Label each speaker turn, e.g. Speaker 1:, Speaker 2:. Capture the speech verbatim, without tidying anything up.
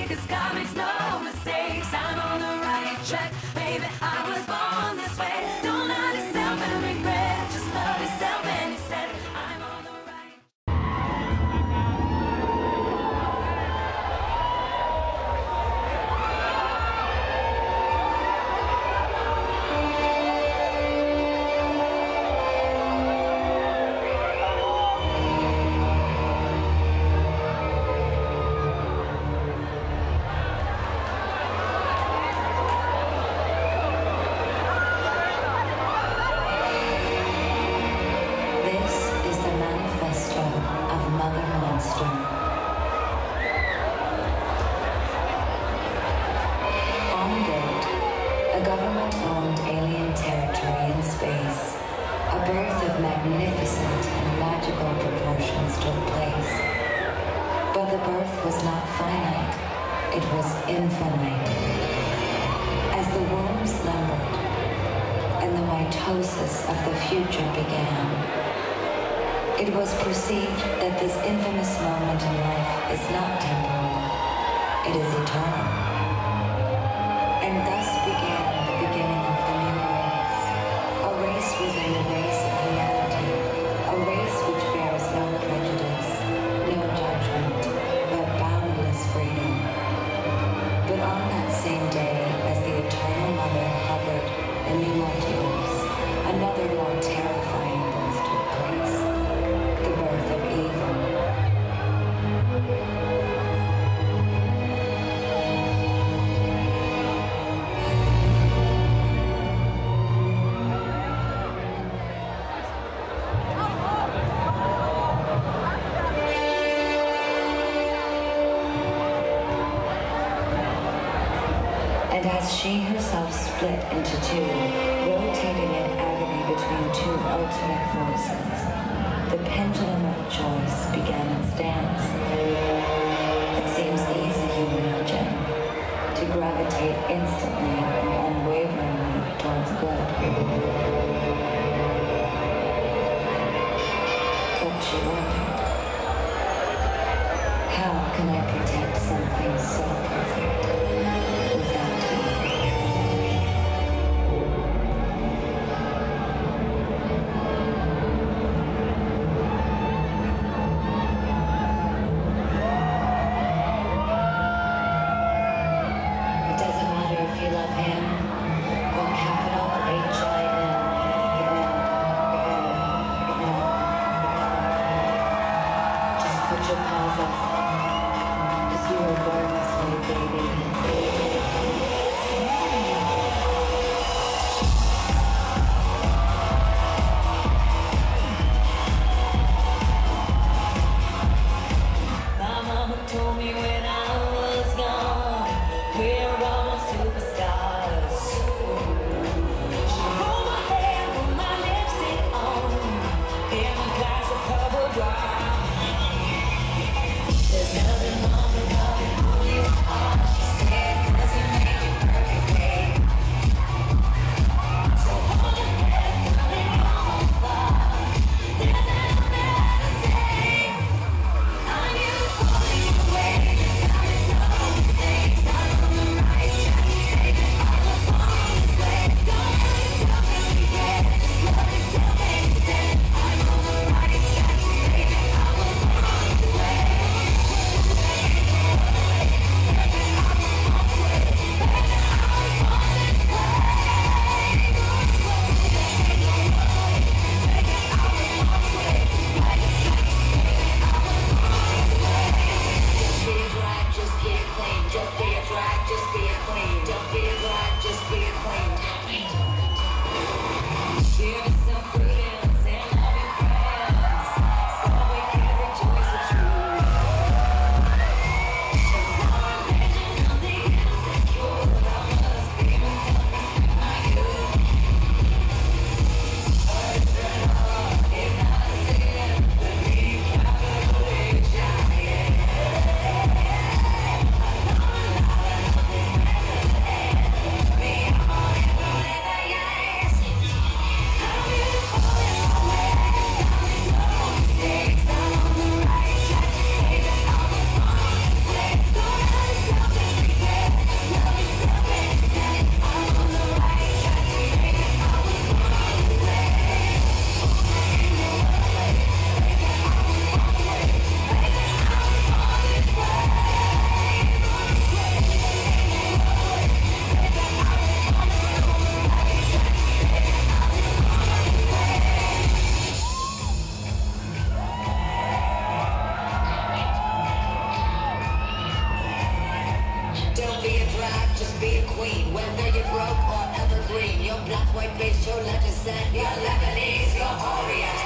Speaker 1: way, 'cause God makes no mistakes. I'm on the right track, baby, I was born this way. Don't hurt yourself and regret, just love yourself. And he said, I'm on the right.
Speaker 2: Government-owned alien territory in space, a birth of magnificent and magical proportions took place. But the birth was not finite, it was infinite. As the womb slumbered and the mitosis of the future began, it was perceived that this infamous moment in life is not temporal, it is eternal. And thus began the beginning of the new race, a race within the race of humanity, a race which bears no prejudice, no judgment, but boundless freedom. But on that same day, as the Eternal Mother hovered in the multiverse, another more terrifying birth took place, the birth of evil. And as she herself split into two, rotating in agony between two ultimate forces, the pendulum of choice began its dance. It seems easy, you imagine, to gravitate instantly and unwaveringly towards good. But she wondered, how can I protect something so perfect without evil? It doesn't matter if you love him or capital H I M. Just put your paws up. black, white, beige, your Latin, your Lebanese, your Orient.